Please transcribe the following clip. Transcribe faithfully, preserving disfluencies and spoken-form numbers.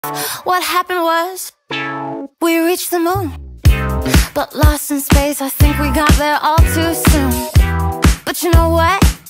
What happened was we reached the moon, but lost in space, I think we got there all too soon. But you know what?